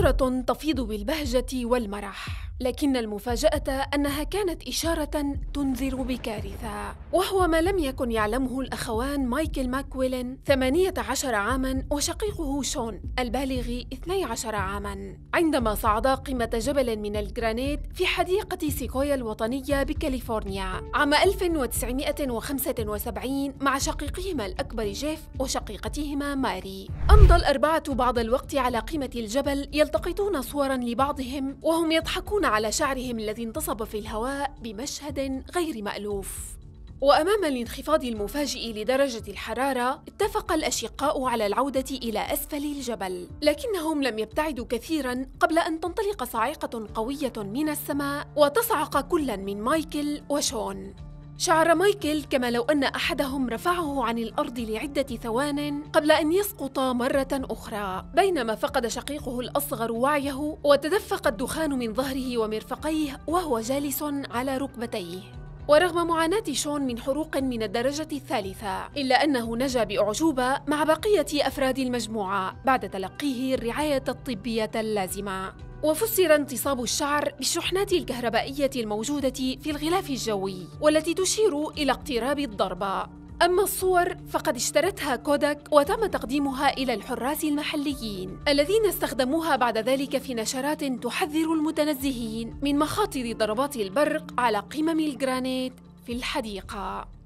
صورة تفيض بالبهجة والمرح، لكن المفاجأة أنها كانت إشارة تنذر بكارثة، وهو ما لم يكن يعلمه الأخوان مايكل ماكويلن 18 عاماً وشقيقه شون البالغ 12 عاماً، عندما صعدا قمة جبل من الجرانيت في حديقة سيكويا الوطنية بكاليفورنيا عام 1975 مع شقيقهما الأكبر جيف وشقيقتهما ماري. أمضى الأربعة بعض الوقت على قمة الجبل يلتقطون صوراً لبعضهم وهم يضحكون على شعرهم الذي انتصب في الهواء بمشهد غير مألوف. وأمام الانخفاض المفاجئ لدرجة الحرارة، اتفق الأشقاء على العودة إلى أسفل الجبل، لكنهم لم يبتعدوا كثيراً قبل أن تنطلق صاعقة قوية من السماء وتصعق كل من مايكل وشون. شعر مايكل كما لو أن أحدهم رفعه عن الأرض لعدة ثوان قبل أن يسقط مرة أخرى، بينما فقد شقيقه الأصغر وعيه وتدفق الدخان من ظهره ومرفقيه وهو جالس على ركبتيه. ورغم معاناة شون من حروق من الدرجة الثالثة، إلا أنه نجا بأعجوبة مع بقية أفراد المجموعة بعد تلقيه الرعاية الطبية اللازمة. وفسر انتصاب الشعر بالشحنات الكهربائية الموجودة في الغلاف الجوي والتي تشير إلى اقتراب الضربة. أما الصور فقد اشترتها كوداك وتم تقديمها إلى الحراس المحليين الذين استخدموها بعد ذلك في نشرات تحذر المتنزهين من مخاطر ضربات البرق على قمم الجرانيت في الحديقة.